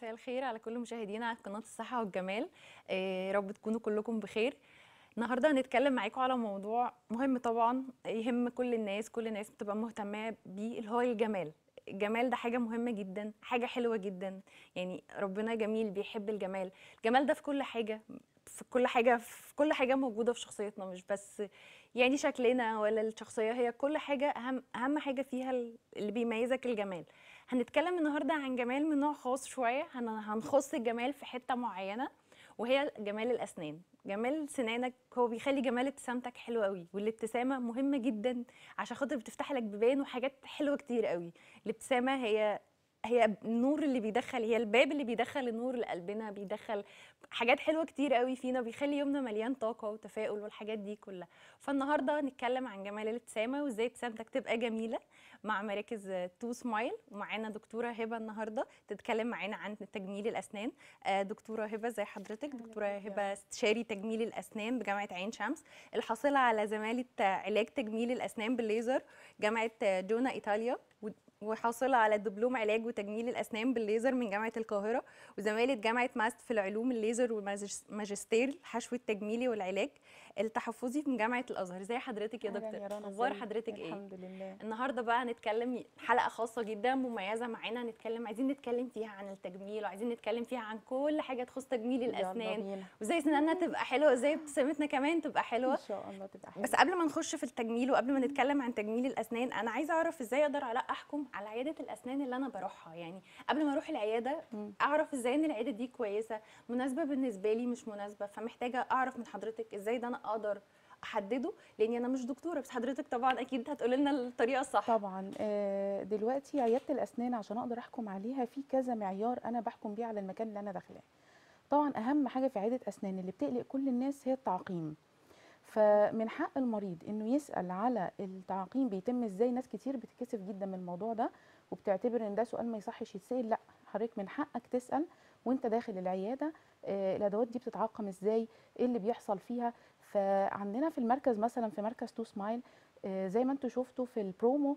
مساء الخير على كل مشاهدينا على قناة الصحة والجمال. رب تكونوا كلكم بخير. النهارده هنتكلم معاكم على موضوع مهم طبعا يهم كل الناس بتبقى مهتمة بيه، اللي هو الجمال. الجمال ده حاجة مهمة جدا، حاجة حلوة جدا. يعني ربنا جميل بيحب الجمال. الجمال ده في كل حاجة، في كل حاجة موجودة في شخصيتنا، مش بس يعني شكلنا ولا الشخصية. هي كل حاجة أهم حاجة فيها اللي بيميزك الجمال. هنتكلم النهارده عن جمال من نوع خاص شويه، هنخص الجمال في حته معينه، وهي جمال الاسنان. جمال سنانك هو بيخلي جمال ابتسامتك حلو قوي، والابتسامه مهمه جدا عشان خاطر بتفتح لك بيبان وحاجات حلوه كتير قوي. الابتسامه هي النور اللي بيدخل، هي الباب اللي بيدخل النور لقلبنا، بيدخل حاجات حلوه كتير قوي فينا، بيخلي يومنا مليان طاقه وتفاؤل والحاجات دي كلها. فالنهارده هنتكلم عن جمال الابتسامه وازاي ابتسامتك تبقى جميله مع مراكز تو سمايل. ومعانا دكتوره هبه النهارده تتكلم معانا عن تجميل الاسنان. دكتوره هبه، زي حضرتك؟ أهلا دكتوره بيك يا هبه رنا. استشاري تجميل الاسنان بجامعه عين شمس، الحاصله على زماله علاج تجميل الاسنان بالليزر جامعه جونا ايطاليا، وحاصله على دبلوم علاج وتجميل الاسنان بالليزر من جامعه القاهره، وزماله جامعه ماست في العلوم الليزر والماجستير الحشو التجميلي والعلاج التحفظي من جامعه الازهر. زي حضرتك يا اهلا دكتور؟ يا رنا، اخبار ازيك؟ حضرتك ايه؟ الحمد لله. النهارده بقى هنتكلم حلقه خاصه جدا مميزه معانا، عايزين نتكلم فيها عن التجميل، وعايزين نتكلم فيها عن كل حاجه تخص تجميل يلا الاسنان، بينا. وازاي سناننا تبقى حلوه، وازاي ابتسامتنا كمان تبقى ان حلوه. شاء الله تبقى بس حلوه. قبل ما نخش في التجميل وقبل ما نتكلم عن تجميل الاسنان، انا عايزه اعرف ازاي اقدر احكم على عياده الاسنان اللي انا بروحها. يعني قبل ما اروح العياده مم. اعرف ازاي ان العياده دي كويسه، مناسبه بالنسبه لي مش مناسبه. فمحتاجه اعرف من حضرتك ازاي ده انا اقدر احدده، لاني انا مش دكتوره، بس حضرتك طبعا اكيد هتقولي لنا الطريقه الصح. طبعا. دلوقتي عياده الاسنان عشان اقدر احكم عليها في كذا معيار انا بحكم بيه على المكان اللي انا داخلاه. طبعا اهم حاجه في عياده اسنان اللي بتقلق كل الناس هي التعقيم. تمام. فمن حق المريض انه يسال على التعقيم بيتم ازاي. ناس كتير بتتكسف جدا من الموضوع ده وبتعتبر ان ده سؤال ما يصحش يتسال. لا، حضرتك من حقك تسال وانت داخل العياده. الادوات دي بتتعقم ازاي، ايه اللي بيحصل فيها. فعندنا في المركز مثلا في مركز تو سمايل، زي ما انتم شفتوا في البرومو،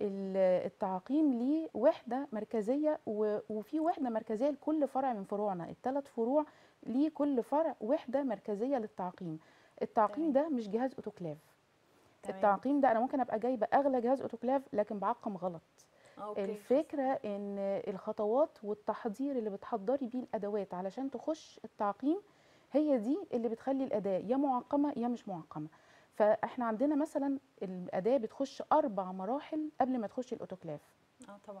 التعقيم ليه وحده مركزيه وفي وحده مركزيه لكل فرع من فروعنا. الثلاث فروع ليه كل فرع وحده مركزيه للتعقيم. التعقيم تمام. ده مش جهاز اوتوكلاف. تمام. التعقيم ده انا ممكن ابقى جايبه اغلى جهاز اوتوكلاف لكن بعقم غلط. اوكي. الفكره ان الخطوات والتحضير اللي بتحضري بيه الادوات علشان تخش التعقيم هي دي اللي بتخلي الاداه يا معقمه يا مش معقمه. فاحنا عندنا مثلا الاداه بتخش 4 مراحل قبل ما تخش الاوتوكلاف. اه طبعا.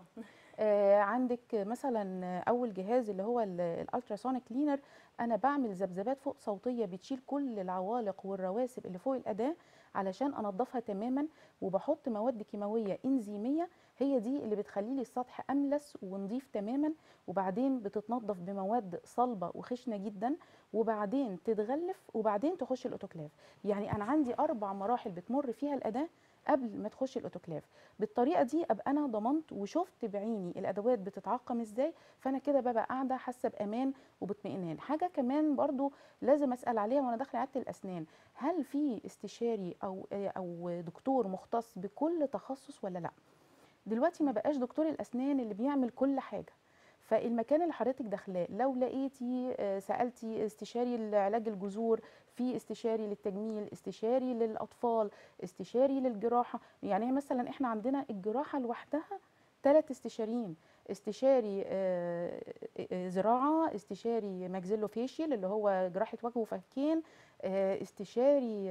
عندك مثلا اول جهاز اللي هو الالتراسونيك كلينر. انا بعمل ذبذبات فوق صوتيه بتشيل كل العوالق والرواسب اللي فوق الاداه علشان انضفها تماما، وبحط مواد كيماويه انزيميه هي دي اللي بتخلي لي السطح املس ونضيف تماما. وبعدين بتتنضف بمواد صلبه وخشنه جدا، وبعدين تتغلف، وبعدين تخش الاوتوكلاف. يعني انا عندي 4 مراحل بتمر فيها الاداه قبل ما تخش الاوتوكلاف. بالطريقه دي ابقى انا ضمنت وشفت بعيني الادوات بتتعقم ازاي. فانا كده ببقى قاعده حاسه بامان وباطمئنان. حاجه كمان برضو لازم اسال عليها وانا داخله عياده الاسنان، هل في استشاري او دكتور مختص بكل تخصص ولا لا. دلوقتي ما بقاش دكتور الاسنان اللي بيعمل كل حاجه. فالمكان اللي حضرتك داخلاه لو لقيتي سالتي استشاري لعلاج الجذور، في استشاري للتجميل، استشاري للاطفال، استشاري للجراحه. يعني مثلا احنا عندنا الجراحه لوحدها 3 استشاريين. استشاري زراعه، استشاري ماكسيلو فيشيال اللي هو جراحه وجه وفكين، استشاري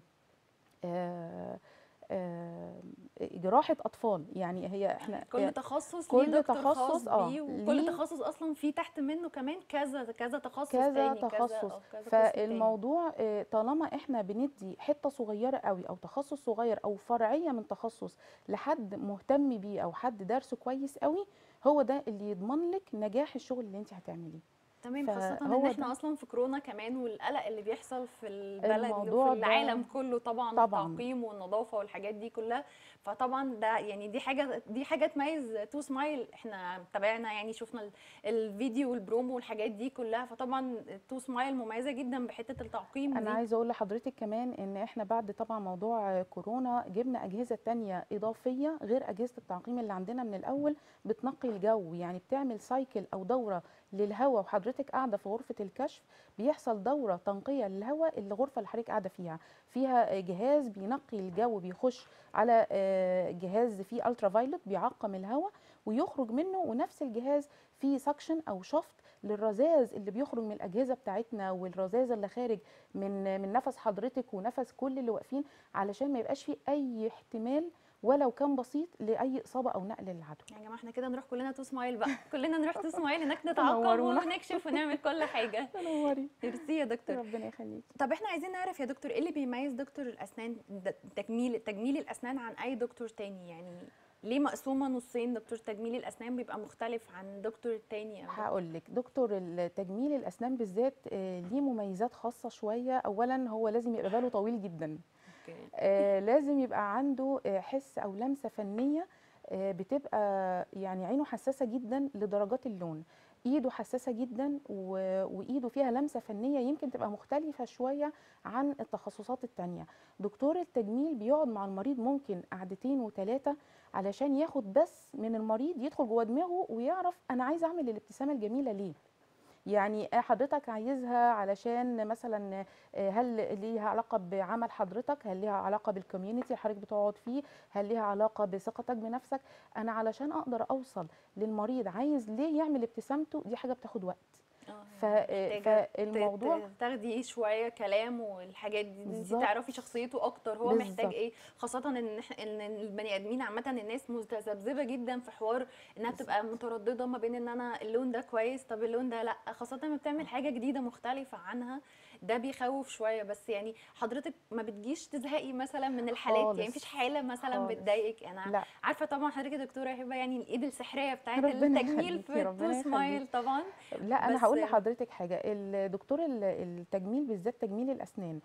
آه، آه، جراحة أطفال. يعني هي احنا كل تخصص ليه كل دكتور خاص تخصص بيه، وكل ليه تخصص اصلا فيه تحت منه كمان كذا كذا تخصص كذا تاني، كذا تخصص. او كذا قسم تاني. فالموضوع طالما احنا بندي حتة صغيرة قوي او تخصص صغير او فرعية من تخصص لحد مهتم بيه او حد دارسه كويس قوي، هو ده اللي يضمن لك نجاح الشغل اللي انت هتعمليه. تمام، خاصة ان فهو احنا ده اصلا في كورونا كمان، والقلق اللي بيحصل في البلد وفي الموضوع ده. العالم كله طبعا، طبعا والتعقيم والنظافة والحاجات دي كلها. فطبعا ده يعني دي حاجة تميز تو سمايل. احنا تابعنا يعني شفنا الفيديو والبرومو والحاجات دي كلها. فطبعا تو سمايل مميزة جدا بحتة التعقيم انا دي. عايزه اقول لحضرتك كمان ان احنا بعد طبعا موضوع كورونا جبنا اجهزه تانية اضافيه غير اجهزه التعقيم اللي عندنا من الاول، بتنقي الجو. يعني بتعمل سايكل او دوره للهواء وحضرتك قاعده في غرفه الكشف، بيحصل دوره تنقيه للهواء الغرفه اللي حضرتك قاعده فيها. فيها جهاز بينقي الجو، بيخش على جهاز فيه الترا فايلوت بيعقم الهواء ويخرج منه، ونفس الجهاز فيه سكشن او شفط للرذاذ اللي بيخرج من الاجهزه بتاعتنا، والرذاذ اللي خارج من نفس حضرتك ونفس كل اللي واقفين، علشان ما يبقاش فيه اي احتمال ولو كان بسيط لاي اصابه او نقل للعدوى. يا جماعه احنا كده نروح كلنا تو سمايل بقى، كلنا نروح تو سمايل هناك نتعقم تنورونا. ونكشف ونعمل كل حاجه. تنوري. ميرسي يا دكتور. ربنا يخليكي. طب احنا عايزين نعرف يا دكتور ايه اللي بيميز دكتور الاسنان تجميل الاسنان عن اي دكتور تاني؟ يعني ليه مقسومه نصين؟ دكتور تجميل الاسنان بيبقى مختلف عن دكتور التاني؟ او هقول لك، دكتور التجميل الاسنان بالذات ليه مميزات خاصه شويه. اولا هو لازم يبقى باله طويل جدا، اوكي. لازم يبقى عنده حس او لمسه فنيه، بتبقى يعني عينه حساسه جدا لدرجات اللون، ايده حساسه جدا وايده فيها لمسه فنيه يمكن تبقى مختلفه شويه عن التخصصات التانية. دكتور التجميل بيقعد مع المريض ممكن قعدتين وثلاثه علشان ياخد بس من المريض، يدخل جوه دماغه ويعرف انا عايز اعمل الابتسامه الجميله ليه. يعني حضرتك عايزها علشان مثلا هل ليها علاقه بعمل حضرتك، هل ليها علاقه بالكوميونتي اللي حضرتك بتقعد فيه، هل ليها علاقه بثقتك بنفسك. انا علشان اقدر اوصل للمريض عايز ليه يعمل ابتسامته، دي حاجه بتاخد وقت. ف- محتاجه فالموضوع تاخدي شويه كلام والحاجات دي، انت بالظبط تعرفي شخصيته اكتر، هو محتاج بالظبط ايه. خاصه ان البني ادمين عامه الناس متذبذبه جدا في حوار انها بتبقى متردده ما بين ان انا اللون ده كويس طب اللون ده لا، خاصه لما بتعمل حاجه جديده مختلفه عنها، ده بيخوف شويه. بس يعني حضرتك ما بتجيش تزهقي مثلا من الحالات؟ يعني مفيش خالص حاله مثلا خالص. بتضايقك؟ انا لا عارفه طبعا حضرتك يا دكتوره هبه يعني الايد السحريه بتاعت ربنا التجميل يخليكي، في التو ربنا سمايل يخليكي. طبعا. لا انا بس هقول لحضرتك حاجه. الدكتور التجميل بالذات تجميل الاسنان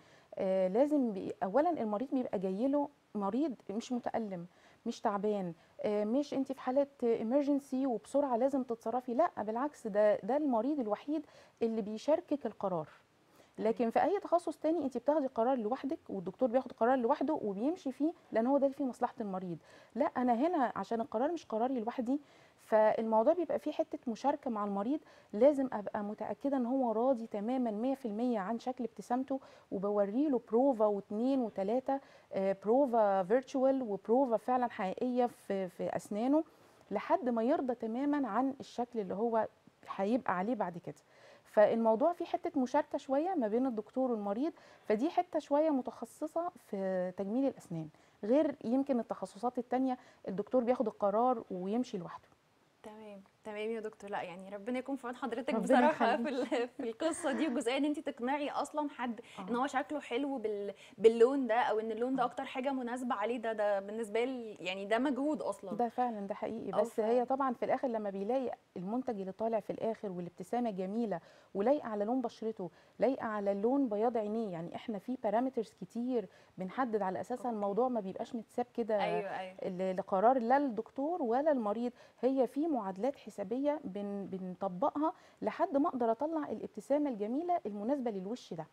لازم اولا المريض بيبقى جاي له مريض مش متالم، مش تعبان، مش انت في حاله ايمرجنسي وبسرعه لازم تتصرفي، لا بالعكس، ده المريض الوحيد اللي بيشاركك القرار. تمام. لكن في اي تخصص تاني انت بتاخدي قرار لوحدك والدكتور بياخد قرار لوحده وبيمشي فيه لان هو ده اللي فيه مصلحه المريض. لا انا هنا عشان القرار مش قراري لوحدي، فالموضوع بيبقى فيه حته مشاركه مع المريض. لازم ابقى متاكده ان هو راضي تماما 100% عن شكل ابتسامته، وبوري له بروفا واثنين وثلاثه، بروفا فيرتشوال وبروفا فعلا حقيقيه في اسنانه، لحد ما يرضى تماما عن الشكل اللي هو هيبقى عليه بعد كده. فالموضوع فيه حته مشاركه شويه ما بين الدكتور والمريض، فدي حته شويه متخصصه في تجميل الاسنان، غير يمكن التخصصات التانية الدكتور بياخد القرار ويمشي لوحده. تمام تمام يا دكتور. لا يعني ربنا يكون في عون حضرتك ربنا بصراحه يخليكي. في القصه دي، وجزئيه ان انت تقنعي اصلا حد ان اه هو شكله حلو باللون ده، او ان اللون ده اه اكتر حاجه مناسبه عليه. ده بالنسبه لي يعني ده مجهود اصلا. ده فعلا ده حقيقي. اه بس هي طبعا في الاخر لما بيلاقي المنتج اللي طالع في الاخر والابتسامه جميله ولايقه على لون بشرته، لايقه على لون بياض عينيه، يعني احنا في بارامترز كتير بنحدد على اساسها اوكي. الموضوع، ما بيبقاش متساب كده ايوه ايوه. لقرار لا الدكتور ولا المريض. هي في معادلات حسابيه بنطبقها لحد ما اقدر اطلع الابتسامه الجميله المناسبه للوش ده.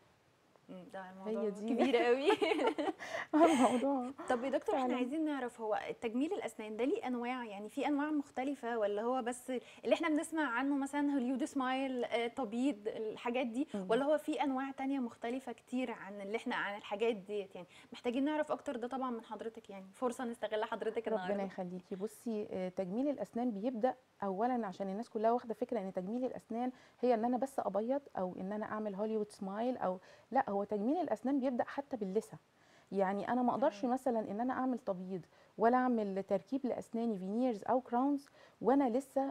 ده هي الموضوع دي كبير قوي. الموضوع طب يا دكتور احنا فعلا. عايزين نعرف هو تجميل الاسنان ده ليه انواع؟ يعني في انواع مختلفه ولا هو بس اللي احنا بنسمع عنه مثلا هوليود سمايل، تبييض، الحاجات دي، مم. ولا هو في انواع تانية مختلفه كتير عن اللي احنا عن الحاجات ديت؟ يعني محتاجين نعرف اكتر ده طبعا من حضرتك، يعني فرصه نستغل حضرتك ربنا النهارده. يخليكي. بصي تجميل الاسنان بيبدا اولا، عشان الناس كلها واخده فكره ان تجميل الاسنان هي ان انا بس ابيض او ان انا اعمل هوليوود سمايل، او لا، هو تجميل الاسنان بيبدا حتى باللثه. يعني انا ما اقدرش تمام. مثلا ان انا اعمل تبييض ولا اعمل تركيب لاسناني فينيرز او كراونز وانا لسه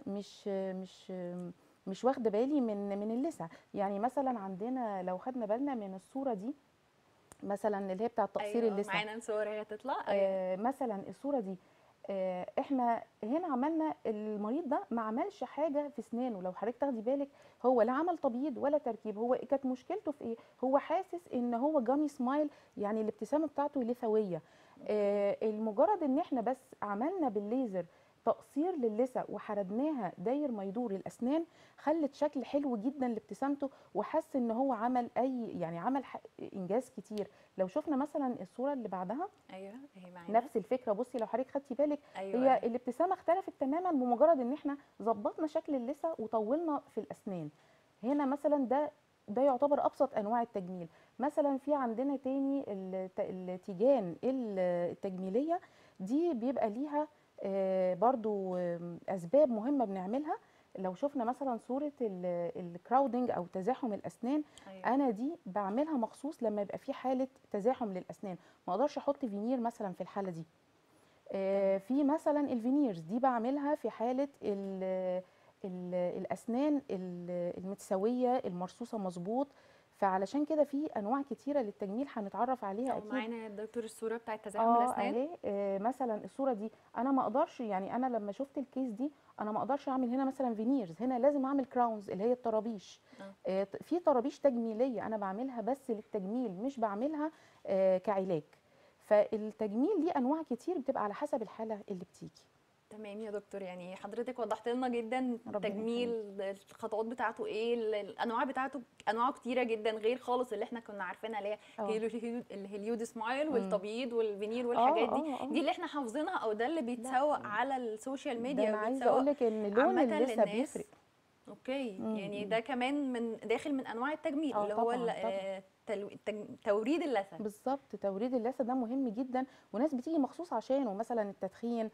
مش واخده بالي من اللثه. يعني مثلا عندنا لو خدنا بالنا من الصوره دي مثلا اللي هي بتاعه تقصير ايوه اللثه، معانا صور هي هتطلع. ايوه. مثلا الصوره دي، احنا هنا عملنا المريض ده ما عملش حاجه في اسنانه. لو حضرتك تاخدي بالك هو لا عمل تبييض ولا تركيب، هو كانت مشكلته في ايه؟ هو حاسس ان هو جامي سمايل، يعني الابتسامه بتاعته لثويه. اوكي. المجرد ان احنا بس عملنا بالليزر تقصير للثه وحردناها داير ما يدور الاسنان، خلت شكل حلو جدا لابتسامته، وحس ان هو عمل يعني عمل انجاز كتير. لو شفنا مثلا الصوره اللي بعدها، ايوه اهي معانا. نفس الفكره. بصي لو حضرتك خدتي بالك، ايوه هي اهي. الابتسامه اختلفت تماما بمجرد ان احنا ظبطنا شكل اللثه وطولنا في الاسنان. هنا مثلا ده يعتبر ابسط انواع التجميل. مثلا في عندنا تاني التيجان التجميليه، دي بيبقى ليها برضو اسباب مهمه بنعملها. لو شفنا مثلا صوره الكراودنج او تزاحم الاسنان، ايوه انا دي بعملها مخصوص لما يبقى في حاله تزاحم للاسنان، ما اقدرش احط فينير مثلا في الحاله دي. تمام. في مثلا الفينيرز دي بعملها في حاله الاسنان المتساويه المرصوصه مظبوط. فعلشان كده في انواع كتيره للتجميل هنتعرف عليها او اكيد. معانا يا دكتور الصوره بتاعت تزاحم الاسنان. اهي مثلا الصوره دي انا ما اقدرش، يعني انا لما شفت الكيس دي انا ما اقدرش اعمل هنا مثلا فينيرز، هنا لازم اعمل كراونز اللي هي الطرابيش. اه في طرابيش تجميليه انا بعملها بس للتجميل، مش بعملها كعلاج. فالتجميل ليه انواع كتير، بتبقى على حسب الحاله اللي بتيجي. تمام يا دكتور، يعني حضرتك وضحت لنا جدا ربنا التجميل، يخليك. الخطوات بتاعته ايه، الانواع بتاعته، انواعه كتيره جدا غير خالص اللي احنا كنا عارفينها، اللي اه هي الهليود سمايل امم والتبييض والفينير اه والحاجات دي. اه دي اللي احنا حافظينها، او ده اللي لا، بيتسوق على السوشيال ده ميديا انا عايزه وبيتسوق اقول لك ان لون عامه اللثه بيفرق. للناس. اوكي، يعني امم ده كمان من داخل من انواع التجميل اه اللي هو طبعا طبعا. توريد اللثه. بالظبط، توريد اللثه ده مهم جدا، وناس بتيجي مخصوص عشانه. مثلا التدخين،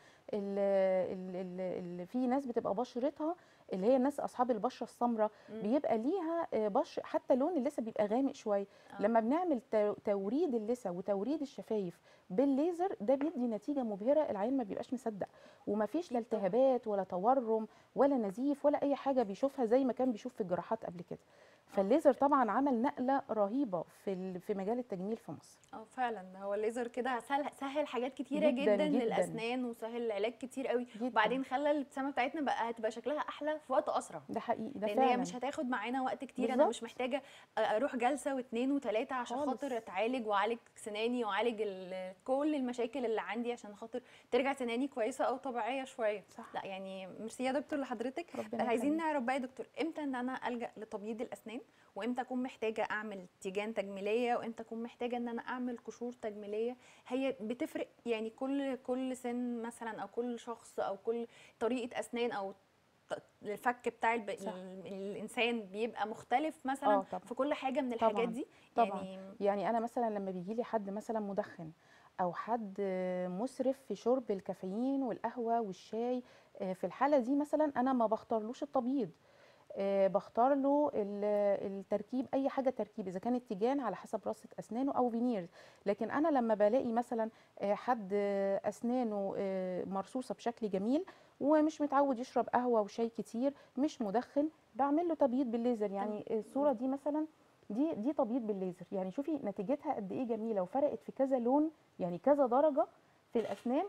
في ناس بتبقى بشرتها اللي هي الناس اصحاب البشره السمراء، امم. بيبقى ليها حتى لون اللثه بيبقى غامق شويه. اه لما بنعمل توريد اللثه وتوريد الشفايف بالليزر، ده بيدي نتيجه مبهره، العين ما بيبقاش مصدق، ومفيش لا اكيد طبعا. التهابات ولا تورم ولا نزيف ولا اي حاجه بيشوفها زي ما كان بيشوف في الجراحات قبل كده. اه فالليزر طبعا عمل نقله رهيبه في مجال التجميل في مصر. اه فعلا، هو الليزر كده سهل حاجات كتيره جدا جدا جدا للاسنان، وسهل علاج كتير قوي، جدا. وبعدين خلى الابتسامه بتاعتنا بقى هتبقى شكلها احلى في وقت اسرع، ده حقيقي، ده لان هي فعلا. مش هتاخد معانا وقت كتير. انا مش بالظبط. محتاجه اروح جلسه واثنين وثلاثه عشان خاطر خالص. اتعالج واعالج سناني واعالج كل المشاكل اللي عندي عشان خاطر ترجع سناني كويسه او طبيعيه شويه. صح. لا يعني ميرسي يا دكتور لحضرتك. ربنا عايزين يخليك. نعرف بقى يا دكتور، امتى ان انا الجا لتبييض الاسنان، وامتى اكون محتاجه اعمل تيجان تجميليه، وامتى اكون محتاجه ان انا اعمل قشور تجميليه. هي بتفرق يعني كل سن مثلا، او كل شخص، او كل طريقه اسنان، او الفك بتاع صح. الانسان بيبقى مختلف مثلا اه طبعا في كل حاجه من الحاجات طبعا دي طبعا. يعني. يعني انا مثلا لما بيجي لي حد مثلا مدخن، او حد مسرف في شرب الكافيين والقهوه والشاي، في الحاله دي مثلا انا ما بختارلوش التبييض، بختار له التركيب، اي حاجه تركيب، اذا كانت تيجان على حسب رصه اسنانه او فينيرز. لكن انا لما بلاقي مثلا حد اسنانه مرصوصه بشكل جميل، ومش متعود يشرب قهوه وشاي كتير، مش مدخن، بعمل له تبييض بالليزر. يعني الصوره دي مثلا، دي تبييض بالليزر. يعني شوفي نتيجتها قد ايه جميله، وفرقت في كذا لون، يعني كذا درجه في الاسنان.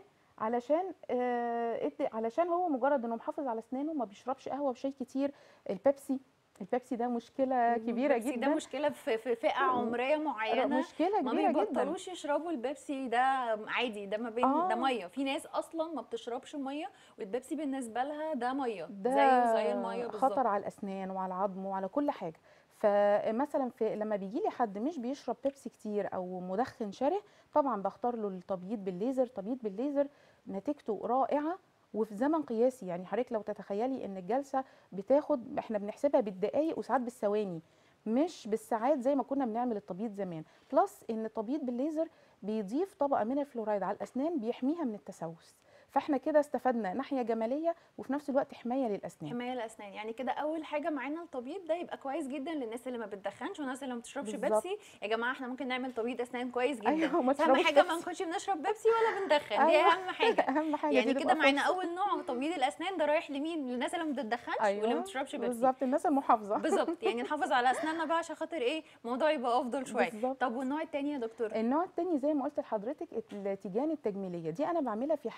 علشان هو مجرد انه محافظ على اسنانه، ما بيشربش قهوه وشاي كتير. البيبسي، البيبسي ده مشكله كبيره البيبسي ده جدا، مشكله في فئه عمريه معينه، مشكله ما كبيره جدا. بيبطلوش يشربوا البيبسي ده عادي. ده ما بين ده اه ميه، في ناس اصلا ما بتشربش ميه، والبيبسي بالنسبه لها ده ميه زيه زي الميه ده بالظبط. خطر على الاسنان وعلى العظم وعلى كل حاجه. فمثلا لما بيجي لي حد مش بيشرب بيبسي كتير او مدخن شره، طبعا بختار له التبييض بالليزر. تبييض بالليزر نتيجته رائعه، وفي زمن قياسي. يعني حضرتك لو تتخيلي ان الجلسه بتاخد، احنا بنحسبها بالدقائق وساعات بالثواني، مش بالساعات زي ما كنا بنعمل التبييض زمان. بلس ان التبييض بالليزر بيضيف طبقه من الفلورايد على الاسنان بيحميها من التسوس. فاحنا كده استفدنا ناحيه جماليه وفي نفس الوقت حمايه للاسنان. حمايه الاسنان، يعني كده اول حاجه معانا التبييض ده يبقى كويس جدا للناس اللي ما بتدخنش والناس اللي ما بتشربش بيبسي. بالظبط. يا جماعه احنا ممكن نعمل تبييض اسنان كويس جدا، ايوه، وما بس اهم تشربوش حاجه ما بيبسي. نكونش بنشرب بيبسي ولا بندخن، دي ايوه اهم حاجه. اهم حاجه دي يعني كده تبقى معانا فرصه. اول نوع تبييض الاسنان ده رايح لمين؟ للناس اللي ما بتدخنش واللي ما ايوه بتشربش بيبسي. بالظبط، الناس المحافظه. بالظبط، يعني نحافظ على اسناننا بقى عشان خاطر ايه الموضوع يبقى افضل شويه. طب بالظبط. والنوع التاني يا دكتور؟ النوع التاني زي ما قلت لحضرتك، التيجان التجميليه دي انا بعملها في حاله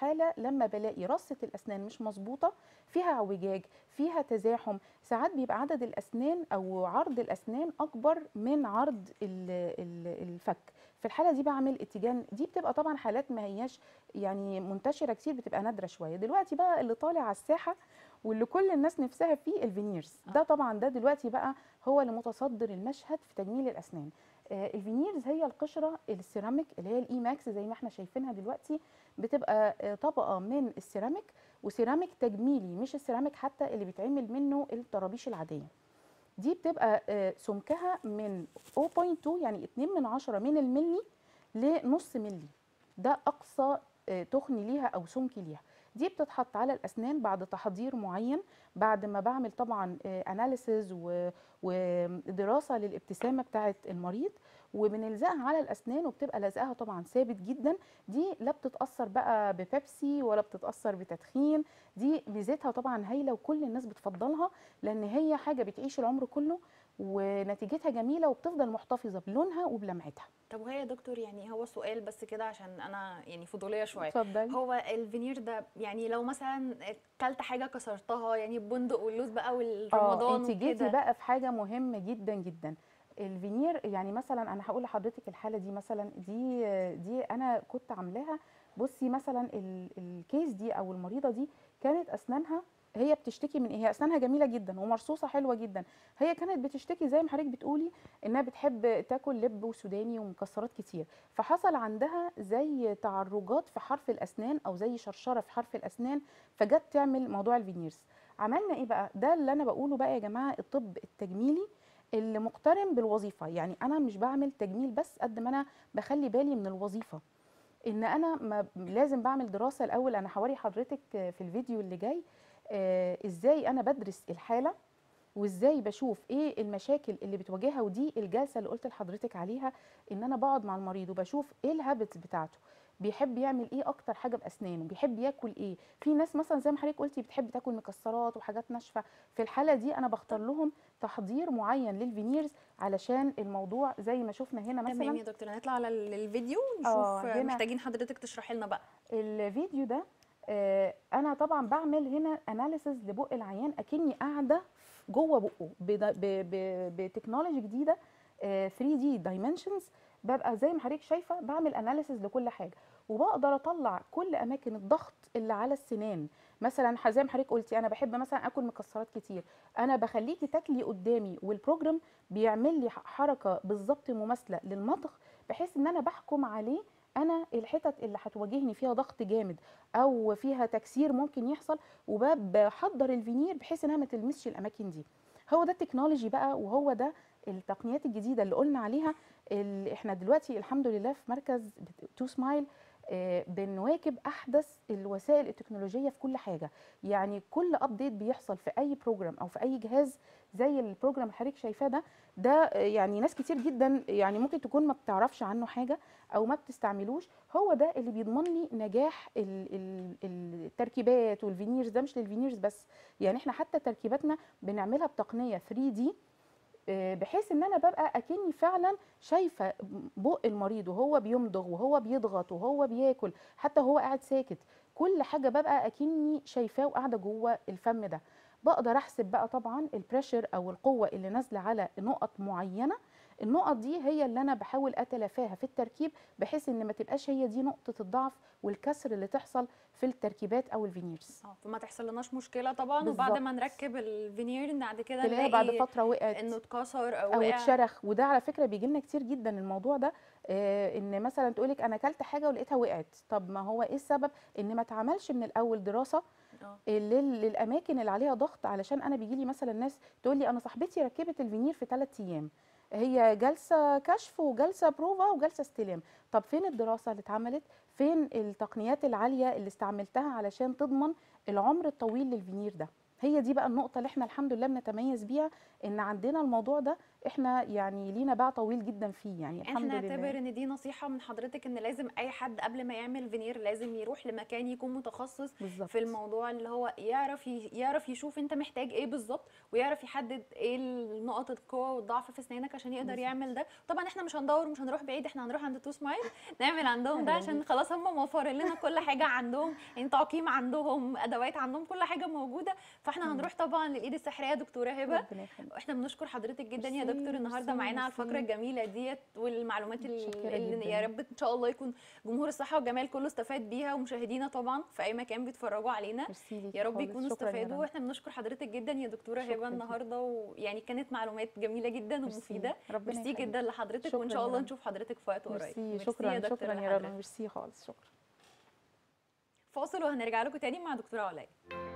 لما بلاقي رصه الاسنان مش مظبوطه، فيها اعوجاج، فيها تزاحم، ساعات بيبقى عدد الاسنان او عرض الاسنان اكبر من عرض الفك. في الحاله دي بعمل اتجان. دي بتبقى طبعا حالات ما هياش يعني منتشره كتير، بتبقى نادره شويه. دلوقتي بقى اللي طالع على الساحه واللي كل الناس نفسها فيه الفينيرز. ده طبعا ده دلوقتي بقى هو اللي متصدر المشهد في تجميل الاسنان. الفينيرز هي القشره السيراميك اللي هي الاي ماكس زي ما احنا شايفينها دلوقتي، بتبقى طبقه من السيراميك، وسيراميك تجميلي مش السيراميك حتى اللي بيتعمل منه الطرابيش العاديه. دي بتبقى سمكها من 0.2 يعني 2 من 10 من الملي لنص ملي. ده اقصى تخن ليها او سمك ليها. دي بتتحط على الاسنان بعد تحضير معين، بعد ما بعمل طبعا اناليسز ودراسه للابتسامه بتاعه المريض، وبنلزقها على الاسنان، وبتبقى لزقها طبعا ثابت جدا. دي لا بتتاثر بقى ببيبسي ولا بتتاثر بتدخين. دي ميزتها طبعا هايله وكل الناس بتفضلها، لان هي حاجه بتعيش العمر كله ونتيجتها جميله وبتفضل محتفظه بلونها وبلمعتها. طب وهي يا دكتور يعني هو سؤال بس كده عشان انا يعني فضوليه شويه، اتفضلي. هو الفينير ده يعني لو مثلا اكلت حاجه كسرتها، يعني البندق واللوز بقى والرمضان انت جيتي وكده؟ بقى في حاجه مهمه جدا جدا. الفينير يعني مثلا انا هقول لحضرتك الحاله دي مثلا، دي انا كنت عاملاها. بصي مثلا الكيس دي او المريضه دي كانت اسنانها، هي بتشتكي من ايه؟ هي اسنانها جميله جدا ومرصوصه حلوه جدا. هي كانت بتشتكي زي ما حضرتك بتقولي انها بتحب تاكل لب وسوداني ومكسرات كتير، فحصل عندها زي تعرجات في حرف الاسنان او زي شرشره في حرف الاسنان، فجت تعمل موضوع الفينيرز. عملنا ايه بقى؟ ده اللي انا بقوله بقى يا جماعه، الطب التجميلي اللي مقترن بالوظيفه. يعني انا مش بعمل تجميل بس قد ما انا بخلي بالي من الوظيفه، ان انا ما لازم بعمل دراسه الاول. انا هوري حضرتك في الفيديو اللي جاي ازاي انا بدرس الحاله، وازاي بشوف ايه المشاكل اللي بتواجهها. ودي الجلسه اللي قلت لحضرتك عليها، ان انا بقعد مع المريض وبشوف ايه الهابتس بتاعته، بيحب يعمل ايه اكتر حاجه باسنانه، بيحب ياكل ايه. في ناس مثلا زي ما حضرتك قلتي بتحب تاكل مكسرات وحاجات ناشفه، في الحاله دي انا بختار لهم تحضير معين للفينيرز علشان الموضوع زي ما شفنا هنا تمام مثلا. يا دكتور، هنطلع على الفيديو نشوف، هنا محتاجين حضرتك تشرحي لنا بقى. الفيديو ده انا طبعا بعمل هنا اناليسز لبق العيان اكني قاعده جوه بقه بتكنولوجي جديده 3 دي دايمنشنز. ببقى زي ما حضرتك شايفه بعمل اناليسز لكل حاجه، وبقدر اطلع كل اماكن الضغط اللي على السنان. مثلا زي ما حضرتك قلتي انا بحب مثلا اكل مكسرات كتير، انا بخليكي تاكلي قدامي، والبروجرام بيعمل لي حركه بالظبط مماثله للمضغ، بحيث ان انا بحكم عليه انا الحتت اللي هتواجهني فيها ضغط جامد او فيها تكسير ممكن يحصل، وبحضر الفينير بحيث انها ما تلمسش الاماكن دي. هو ده التكنولوجي بقى، وهو ده التقنيات الجديده اللي قلنا عليها. اللي احنا دلوقتي الحمد لله في مركز تو سمايل بنواكب احدث الوسائل التكنولوجيه في كل حاجه. يعني كل ابديت بيحصل في اي بروجرام او في اي جهاز زي البروجرام اللي حضرتك شايفاه ده يعني ناس كتير جدا يعني ممكن تكون ما بتعرفش عنه حاجه او ما بتستعملوش. هو ده اللي بيضمن لي نجاح التركيبات والفينيرز. ده مش للفينيرز بس، يعني احنا حتى تركيباتنا بنعملها بتقنيه 3 دي بحيث ان انا ببقى اكني فعلا شايفه بق المريض وهو بيمضغ وهو بيضغط وهو بياكل، حتى هو قاعد ساكت، كل حاجه ببقى اكني شايفاه وقاعده جوه الفم ده. بقدر احسب بقى طبعا البريشر او القوه اللي نازله على نقط معينه. النقط دي هي اللي انا بحاول اتلافاها في التركيب، بحيث ان ما تبقاش هي دي نقطه الضعف والكسر اللي تحصل في التركيبات او الفينيرز. فما تحصل لناش مشكله طبعا، وبعد بالظبط، ما نركب الفينير بعد كده تلاقيها بعد نلاقي فتره وقعت انه اتكسر او او وقع. اتشرخ. وده على فكره بيجي لنا كتير جدا الموضوع ده، ان مثلا تقولك انا اكلت حاجه ولقيتها وقعت. طب ما هو ايه السبب؟ ان ما اتعملش من الاول دراسه اه للاماكن اللي عليها ضغط. علشان انا بيجي لي مثلا ناس تقول لي انا صاحبتي ركبت الفينير في 3 ايام، هي جلسه كشف وجلسه بروفا وجلسه استلام. طب فين الدراسه اللي اتعملت؟ فين التقنيات العاليه اللي استعملتها علشان تضمن العمر الطويل للفينير ده؟ هي دي بقى النقطة اللي احنا الحمد لله بنتميز بيها، ان عندنا الموضوع ده احنا يعني لينا باع طويل جدا فيه، يعني احنا الحمد لله. نعتبر ان دي نصيحة من حضرتك، ان لازم اي حد قبل ما يعمل فينير لازم يروح لمكان يكون متخصص في بالظبط. الموضوع، اللي هو يعرف يشوف انت محتاج ايه بالظبط، ويعرف يحدد ايه نقط القوة والضعف في اسنانك عشان يقدر يعمل بالظبط. ده. طبعا احنا مش هندور ومش هنروح بعيد، احنا هنروح عند تو سمايل نعمل عندهم ده، اهلا عشان بيك. خلاص هم موفرين لنا كل حاجة عندهم، يعني تعقيم عندهم، ادوات عندهم، كل حاجة موجودة. فاحنا مم. هنروح طبعا للايد السحرية دكتورة هبة. ربنا يخليك. احنا بنشكر حضرتك جدا يا ميرسي دكتور النهارده ميرسي معانا على الفقره ميرسي. الجميله ديت، والمعلومات متشكرة اللي يا جدا. رب ان شاء الله يكون جمهور الصحه والجمال كله استفاد بيها، ومشاهدينا طبعا في اي مكان بيتفرجوا علينا ميرسي يا ليكي رب خالص، يكونوا شكرا يا استفادوا. رنا. واحنا بنشكر حضرتك جدا يا دكتوره هبه شكرا ليكي. النهارده، ويعني كانت معلومات جميله جدا ميرسي ومفيده. ربنا ميرسي جدا يخليكي. لحضرتك، وان شكرا شاء يا الله رنا. نشوف حضرتك في وقت قريب. ميرسي ميرسي يا شكرا دكتور شكرا يا رنا، لحضرتك. ميرسي خالص، شكرا. فاصل وهنرجع لكم تاني مع دكتوره علاء.